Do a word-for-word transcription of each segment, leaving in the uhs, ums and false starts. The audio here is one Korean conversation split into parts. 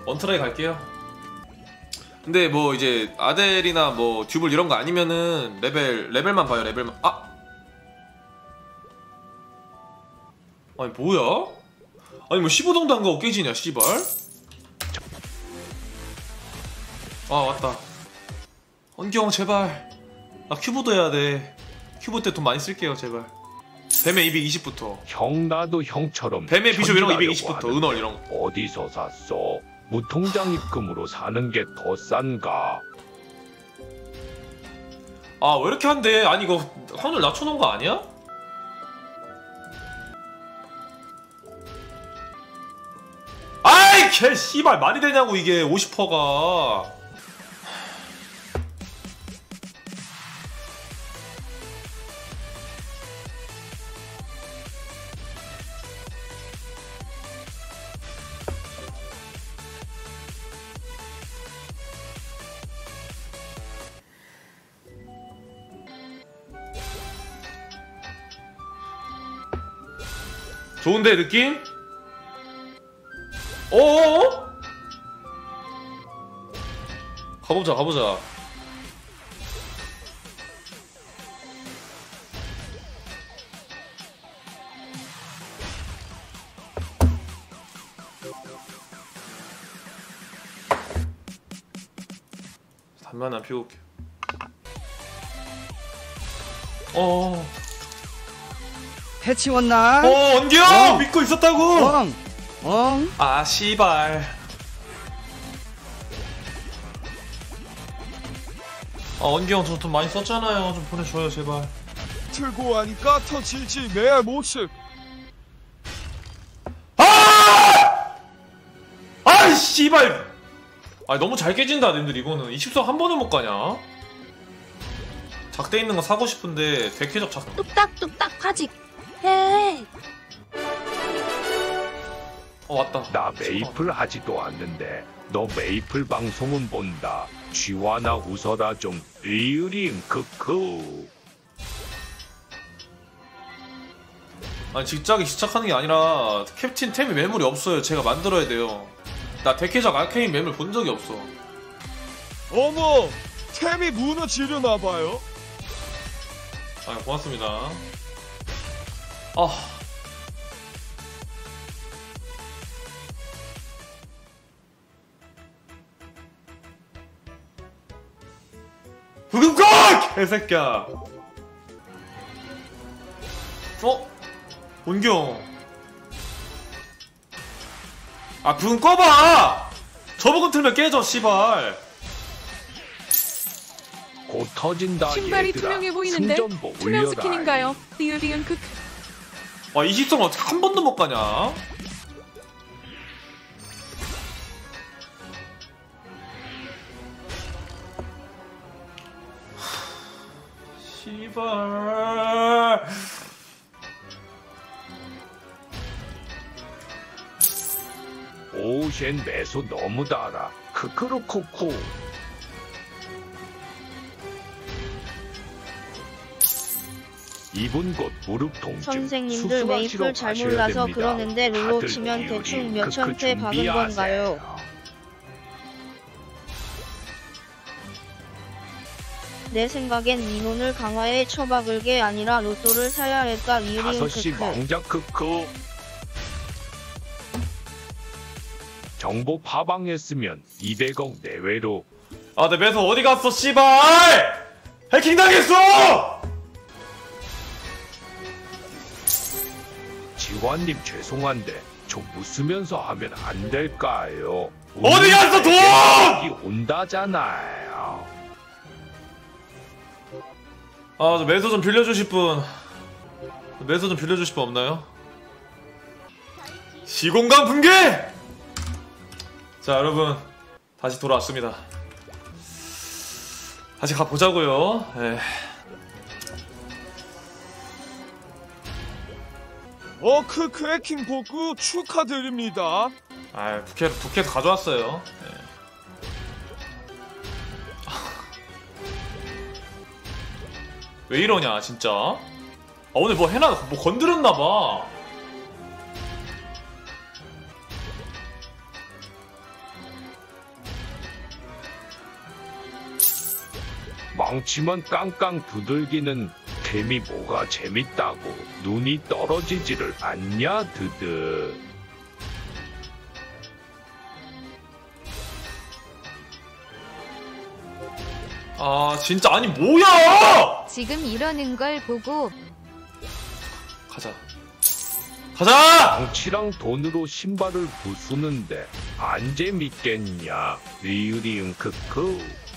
원트라이 갈게요. 근데 뭐 이제 아델이나 뭐 듀블 이런 거 아니면은 레벨 레벨만 봐요. 레벨만. 아 아니 뭐야? 아니 뭐 십오 등도 안 가고 깨지냐 씨발. 아 왔다. 원경 제발. 나 큐브도 해야 돼. 큐브 때 돈 많이 쓸게요 제발. 뱀의 이백이십부터. 형 나도 형처럼 뱀의 비숍 이런 거 이백이십부터. 은월 이런 거. 어디서 샀어? 무통장 입금으로 사는 게 더 싼가? 아 왜 이렇게 한대? 아니 이거 확률 낮춰놓은 거 아니야? 아이 개 씨발 말이 되냐고 이게 오십 퍼센트가. 좋은데 느낌? 어어어? 가보자 가보자. 담배 하나 피우고 올게. 어어 패치 왔나? 어 원기형! 어. 믿고 있었다고! 엉! 엉! 아 씨발. 아 원기형 저 돈 많이 썼잖아요. 좀 보내줘요 제발. 틀고 하니까 터질지 내 모습. 아! 아 씨발. 아 너무 잘 깨진다 님들. 이거는 이십석 한 번에 못 가냐? 작대 있는 거 사고 싶은데 대캐적 작. 뚝딱뚝딱 파직 해. 어 왔다. 나 메이플 하지도 않는데 너 메이플 방송은 본다. 쥐와나 웃어라 좀. 리으링 크크. 아니 직작이 시작하는 게 아니라 캡틴 템이 매물이 없어요. 제가 만들어야 돼요. 나 데캐적 아케인 매물 본 적이 없어. 어머, 템이 무너지려나봐요. 아 고맙습니다. 아 부금꽃! 개새끼야. 어? 원경. 아 부금 꺼봐! 저버금 틀면 깨져 씨발. 곧 터진다. 신발이 얘들아. 투명해 보이는데 승전보 투명 올려라. 스킨인가요? 리으리은 크. 와 이십성 어떻게 한 번도 못 가냐? 씨발. 오셴 매수 너무 달아. 크크루코코. 이분 곧 무릎 통증. 선생님들 수술하시러 메이플 잘 가셔야 몰라서 됩니다. 그러는데 룰로 다들 치면 리으링 대충 몇 크크 천 대 박은 준비하세요. 건가요? 내 생각엔 민원을 강화에 처박을 게 아니라 로또를 사야 할까. 리으링 다섯 시 크크. 왕자 크크. 정보 파방했으면 이백억 내외로. 아 내 매서 어디 갔어 씨발! 해킹 당했어! 지환님 죄송한데 좀 웃으면서 하면 안 될까요? 어디 갔어 돈! 여기 온다잖아요. 아, 저 매서 좀 빌려주실 분. 매서 좀 빌려주실 분 없나요? 시공간 붕괴! 자, 여러분. 다시 돌아왔습니다. 다시 가보자고요. 에. 어, 크크 해킹 복구 축하드립니다. 아, 부캐, 부캐도 가져왔어요. 에. 왜 이러냐, 진짜. 아, 오늘 뭐 해나, 뭐 건드렸나봐. 망치만 깡깡 두들기는 템이 뭐가 재밌다고 눈이 떨어지지를 않냐 드드. 아 진짜 아니 뭐야! 지금 이러는 걸 보고 가자 가자! 망치랑 돈으로 신발을 부수는데 안 재밌겠냐 리으리응 크크.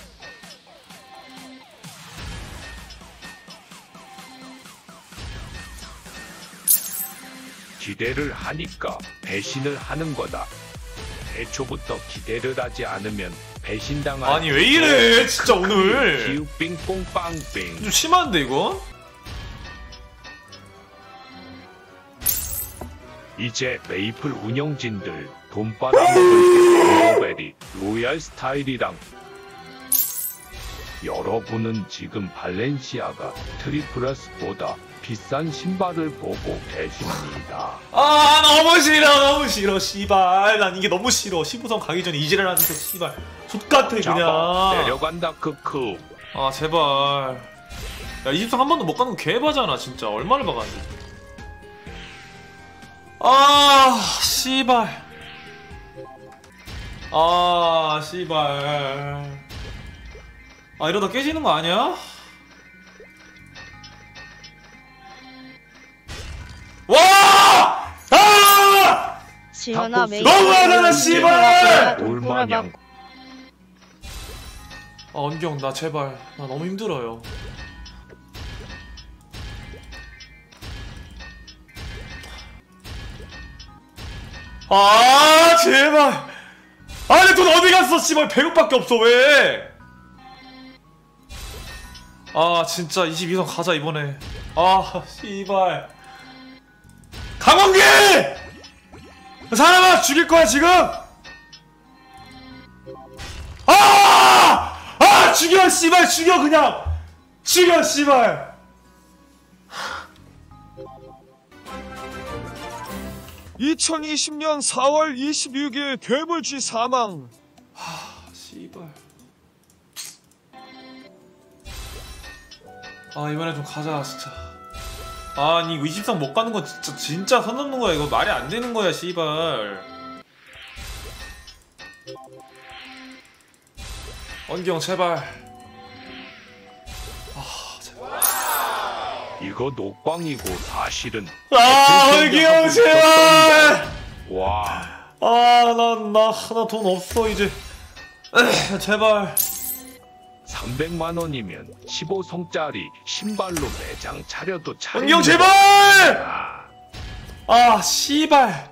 기대를 하니까 배신을 하는 거다. 애초부터 기대를 하지 않으면 배신당할. 아니 왜 이래 진짜 오늘 기우빙 뽕빵빙. 좀 심한데 이건? 이제 메이플 운영진들 돈 빨아먹을 때 블루베리 로얄 스타일이랑. 여러분은 지금 발렌시아가 트리플스보다 비싼 신발을 보고 계십니다. 아 너무 싫어 너무 싫어 씨발 난 이게 너무 싫어. 십오 성 가기 전에 이지랄 하는 거 씨발 족같아 그냥. 잡아 내려간다 크크. 아 제발. 야 이십 성 한 번도 못 가는 거 개바잖아 진짜. 얼마를 박았는데. 아 씨발. 아 씨발. 아 이러다 깨지는 거 아니야? 와! 아! 지현아 메이 너무하잖아 씨발! 올마냥. 아 언경 나 제발 나 너무 힘들어요. 아 제발. 아니 돈 어디 갔어 씨발. 백억밖에 없어 왜? 아 진짜 이십이 성 가자 이번에. 아 씨발. 강원기! 사람아 죽일 거야 지금? 아! 아 죽여 씨발 죽여 그냥 죽여 씨발. 이천이십 년 사월 이십육일 괴물쥐 사망. 하 씨발. 아 이번에 좀 가자 진짜. 아니 이거 이십 성 못 가는 건 진짜 진짜 선 넘는 거야. 이거 말이 안 되는 거야 씨발. 원경 제발. 아 제발. 이거 녹방이고 사실은. 아 원경 제발. 와. 아난나나 돈 없어 이제. 에휴, 제발. 삼백만 원이면 십오 성짜리 신발로 매장 차려도 차려. 원경 제발. 아 씨발.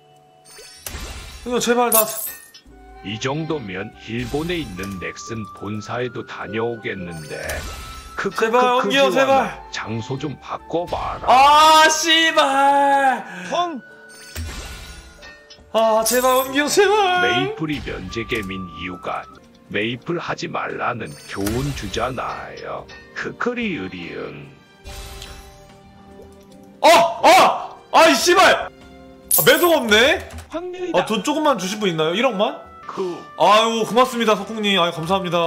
원경 제발 나. 이 정도면 일본에 있는 넥슨 본사에도 다녀오겠는데. 제발 원기요 제발. 장소 좀 바꿔봐라. 아 씨발. 펑. 아 제발 원기요 제발. 메이플이 면제겜인 이유가 메이플 하지 말라는 교훈 주잖아요. 크크리으리응. 어! 어! 아이 씨발. 아 매속 없네. 확률이다. 아 돈 조금만 주실 분 있나요? 일억만? 그 아유 고맙습니다 석궁님. 아유 감사합니다.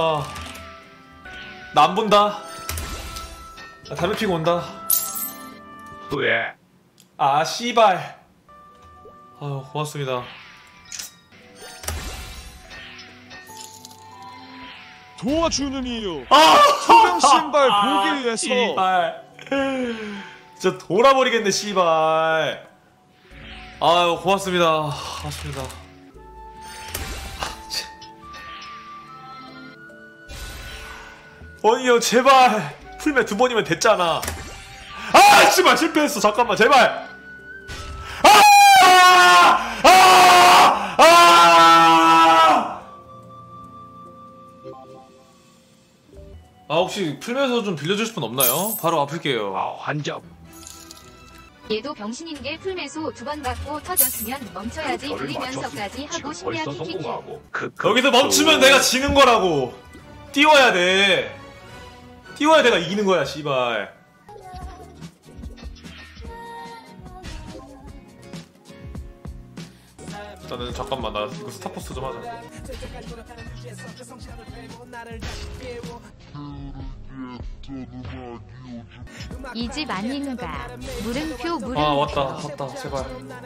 나 안 본다. 나 담배 피고 온다. 왜? 아 씨발. 아유 고맙습니다. 도와주는 이유. 아! 소형 신발 보기 위해서. 씨발. 진짜 돌아버리겠네 씨발. 아유 고맙습니다. 고맙습니다. 어이요 제발. 풀매 두 번이면 됐잖아. 아 씨발 실패했어. 잠깐만 제발. 아! 아! 아! 아 혹시 풀매서 좀 빌려주실 분 없나요? 바로 아플게요. 아 환자. 얘도 병신인 게 풀매수 두 번 받고 터졌으면 멈춰야지 돌리면서까지 하고 싶냐 키키키. 여기서 멈추면 내가 지는 거라고. 띄워야 돼. 띄워야 내가 이기는 거야 씨발. 일단은 잠깐만 나 이거 스타포스 좀 하자. 이 집 아닌가. 물음표 물음표. 아 왔다 왔다 제발.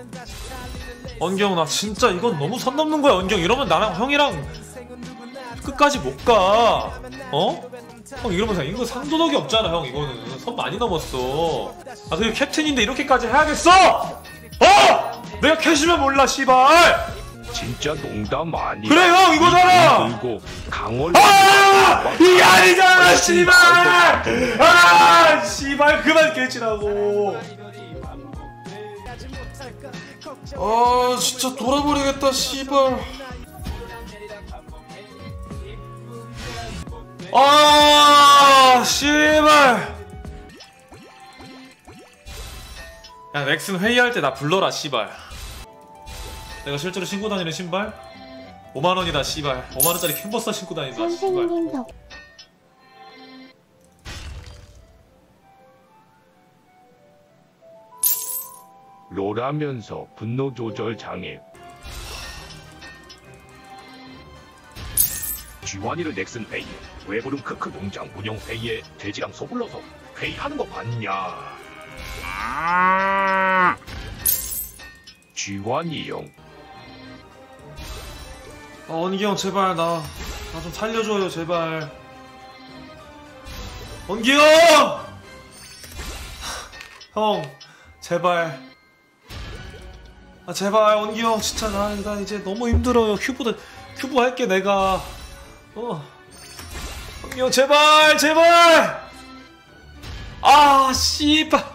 언경 나 진짜 이건 너무 선 넘는 거야 언경. 이러면 나랑 형이랑 끝까지 못 가. 어? 형 이러면 이거 상도덕이 없잖아 형. 이거는 선 많이 넘었어. 아 그리고 캡틴인데 이렇게까지 해야겠어? 어? 내가 캐시면 몰라 씨발. 진짜 농담 아니야. 그래 형 이거잖아. 들고 강월. 아 이게 아니잖아 씨발. 아 씨발 그만 깨지라고. 아 진짜 돌아버리겠다 씨발. 아 씨발. 야 넥슨 회의할 때 나 불러라 씨발. 내가 실제로 신고 다니는 신발 오만 원이다 씨발. 오만 원짜리 캔버스 신고 다닌다 씨발. 롤하면서 분노 조절 장애. 쥐완이를 넥슨 회의. 왜 부른 크크 농장 운영 회의에 돼지랑 소불러서 회의하는 거 봤냐? 쥐완이 형. 아 원기 형 제발 나 나 좀 살려줘요 제발. 원기 형! 형 제발. 아 제발 원기 형 진짜 나, 나 이제 너무 힘들어요. 큐브도 큐브 할게 내가. 어 원기 형 제발 제발. 아 씨발.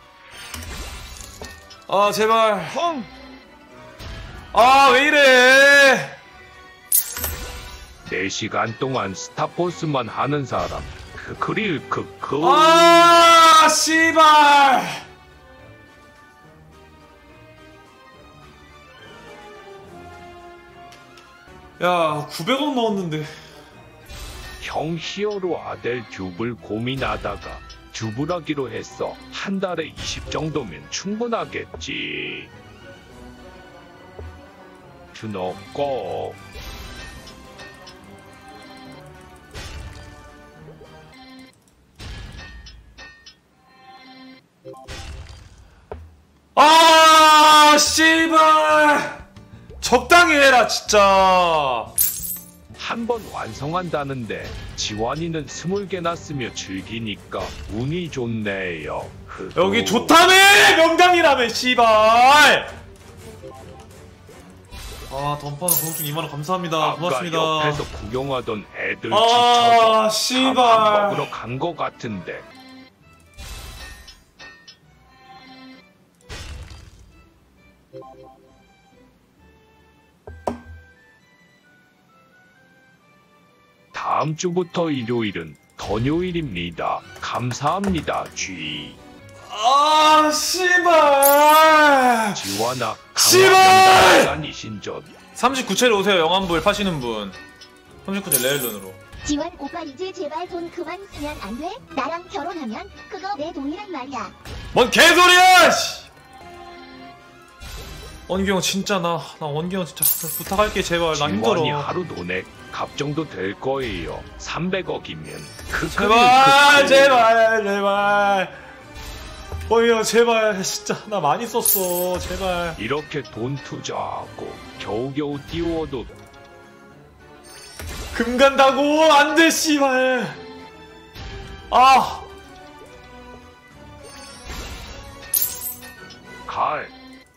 아 제발. 형! 아 왜 이래. 네 시간 동안 스타포스만 하는 사람. 그 그릴 크크. 아 씨발. 야 구백 원 넣었는데. 형 히어로 아델 듀블 고민하다가 듀블하기로 했어. 한 달에 이십 정도면 충분하겠지. 준호 꼭. 아 씨발. 적당히 해라 진짜. 한 번 완성한다는데 지원이는 스물 개나 쓰며 즐기니까 운이 좋네요. 흐흐. 여기 좋다며 명당이라며 씨발. 아 던파는 공중 이만 원 감사합니다. 아까 고맙습니다. 옆에서 구경하던 애들 아 지쳐서 씨발. 밥 먹으러 간 거 같은데. 다음 주부터 일요일은 건요일입니다. 감사합니다. G. 아 씨발. 지원아 씨발! 강화명단이신 전. 삼십구 채로 오세요. 영환불 파시는 분. 삼십구 채 레일런으로. 지원 오빠 이제 제발 돈 그만 쓰면 안 돼? 나랑 결혼하면 그거 내 돈이란 말이야. 뭔 개소리야! 씨. 원기 형 진짜 나, 나 원기 형 진짜 부탁할게 제발. 나 지원이 힘들어. 하루 돈에 값 정도 될 거예요. 삼백억이면 그 제발 제발 제발. 원기 형 제발 진짜 나 많이 썼어 제발. 이렇게 돈 투자하고 겨우겨우 띄워도 금 간다고 안돼 씨발. 아 갈.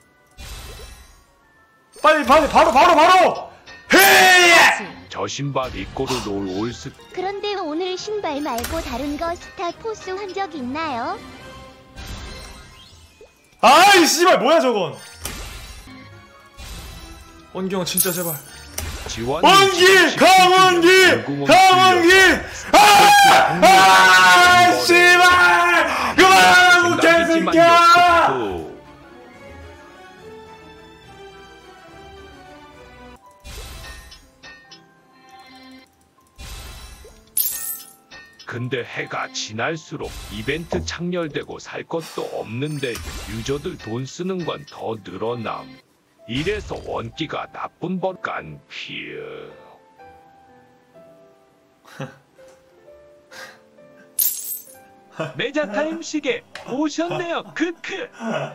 빨리 빨리 바로 바로 바로 헤이. 저 신발 입고도 롤 올스. 그런데 오늘 신발 말고 다른 거 스타포스 한 적 있나요? 아이 씨발 뭐야 저건. 원기 형 진짜 제발. 지원. 원기 강원기 강원기. 아! 아 씨발 그만하고 개새끼야. 근데 해가 지날수록 이벤트 창렬되고 살 것도 없는데 유저들 돈 쓰는 건 더 늘어남. 이래서 원기가 나쁜 법간 피어. 메자타임 시계 오셨네요. 크크.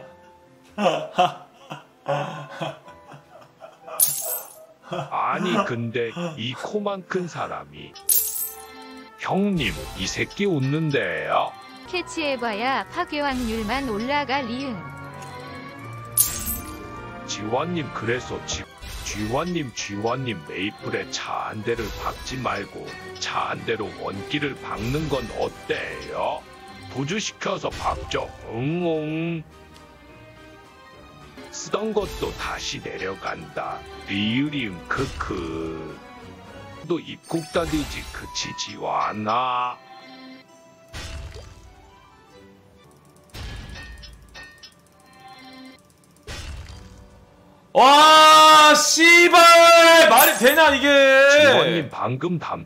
아니 근데 이 코만 큰 사람이 형님 이 새끼 웃는데요. 캐치해봐야 파괴확률만 올라가 리응. 지원님 그래서 지, 쥐원님 쥐원님 메이플에 차 한 대를 박지 말고 차 한 대로 원기를 박는 건 어때요? 부주시켜서 박죠. 응응. 쓰던 것도 다시 내려간다. 리으리응 크크. 또 입국다디지 그치지 않아. 와 씨발 말이 되냐 이게. 지원님 방금 담.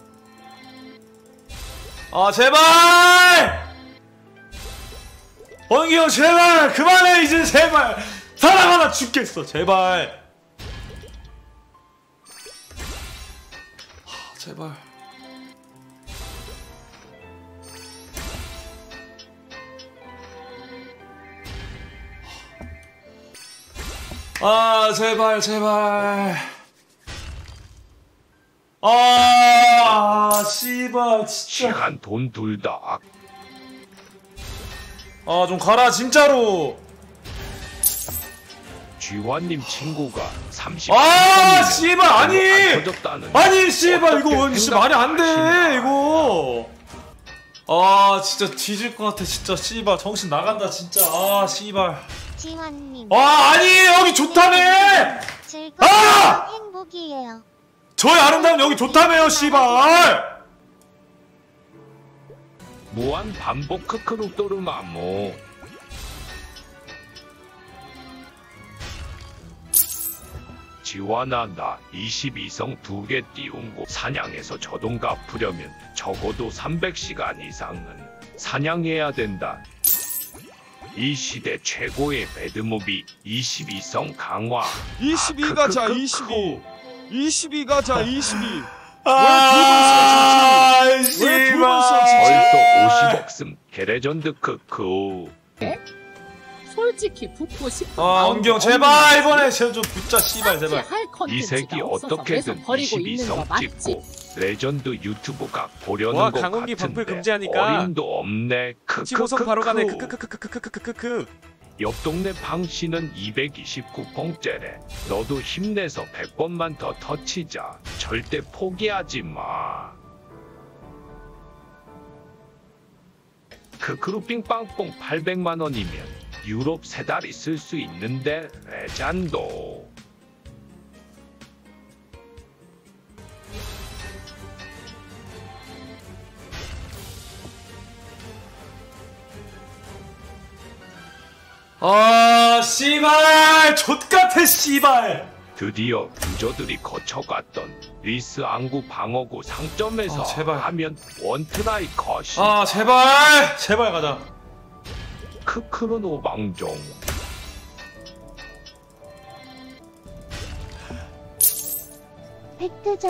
아 제발 원기 형 제발 그만해 이제 제발 사랑하나 죽겠어 제발. 하, 제발. 아 제발 제발. 아 씨발 진짜. 시간 돈 둘 다. 아 좀 가라 진짜로. 쥐원님 친구가 삼십. 아 씨발 아니 터졌다는. 아니 씨발 이거 원 씨 말이 안 돼 생각하시나요? 이거. 아 진짜 뒤질 것 같아 진짜 씨발 정신 나간다 진짜. 아 씨발. 지원님. 아 아니 여기 좋다며. 즐거운 아! 행복이에요. 저의 아름다운 여기 좋다며요 씨발. 무한 반복 크크룩도르마모. 지원아 나 이십이 성 두 개 띄운 거 사냥해서 저돈 갚으려면 적어도 삼백 시간 이상은 사냥해야 된다. 이 시대 최고의 매드무비 이십이 성 강화. 이십이 아, 가자 크크크크. 이십이. 이십이 가자 이십이. 아 왜 씨발. 벌써 오십억 씀 게레전드 크크. 솔직히 붙고 싶은 아 원기 형 제발 이번에 쟤좀 붙자 씨발 제발. 이 새끼 어떻게든 이십이 성 찍고 레전드 유튜브가 보려는 와, 것 강원기 같은데 방풀 금지하니까 어림도 없네. 십오 성 바로 가네. 크크크크. 크크크크크크크크크크. 옆 동네 방씨는 이백이십구 봉째래. 너도 힘내서 백 번만 더 터치자. 절대 포기하지 마. 크크루핑 빵뽕 팔백만 원이면 유럽 세 달이 쓸 수 있는데 레전도. 아 씨발 좆같아 씨발. 드디어 유저들이 거쳐갔던 리스 안구 방어구 상점에서 아, 제발. 하면 원트라이 컷이. 아 제발 제발 가자. 크크는 오방종. 팩트전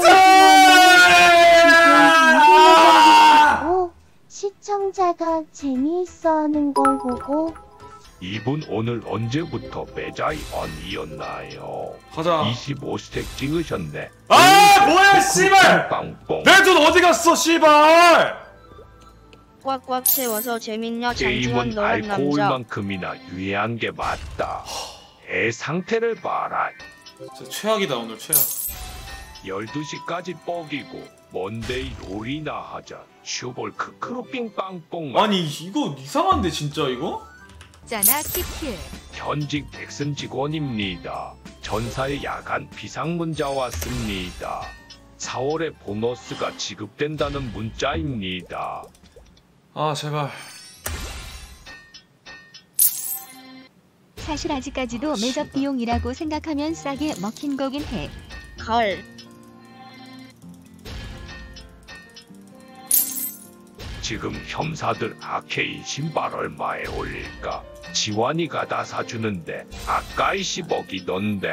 아! 오 시청자가 재미있어하는 걸 보고 이분 오늘 언제부터 매자이언이었나요? 가자. 이십오 스택 찍으셨네. 아 뭐야 씨발. 빵뽕. 내 돈 어디 갔어 씨발. 꽉꽉 채워서 재밌냐 장지원 게임은 너란 남자. 알코올만큼이나 유해한 게 맞다. 애 상태를 봐라. 진짜 최악이다 오늘 최악. 열두 시까지 뻑이고 먼데이 롤이나 하자. 슈볼 크크로핑 빵뽕. 아니 이거 이상한데 진짜 이거? 짜나 키킬. 현직 백슨 직원입니다. 전사의 야간 비상문자 왔습니다. 사월에 보너스가 지급된다는 문자입니다. 아 제발. 사실 아직까지도 매접 비용이라고 생각하면 싸게 먹힌 거긴 해. 가을. 지금 혐사들 아케인 신발 얼마에 올릴까? 지환이가 다 사주는데 아까 이십억이던데.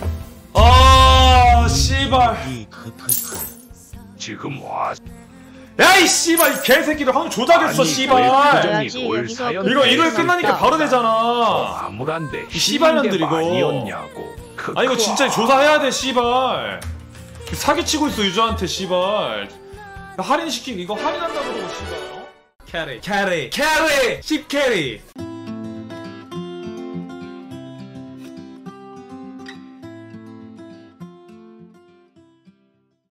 아 씨발. 지금 와. 야이 씨발 이 개새끼들 황 조작했어 아니, 씨발. 해야지, 올 여기서 사연 이거 이거 끝내지 끝나니까 않다. 바로 어, 되잖아. 암울한데 이 씨발년들 게 이거. 아니었냐고. 아 이거 진짜 조사해야 돼 씨발. 사기치고 있어 유저한테 씨발. 할인시키고 이거 할인한다 그러고 씨발. 어? 캐리 캐리 캐리 십 캐리.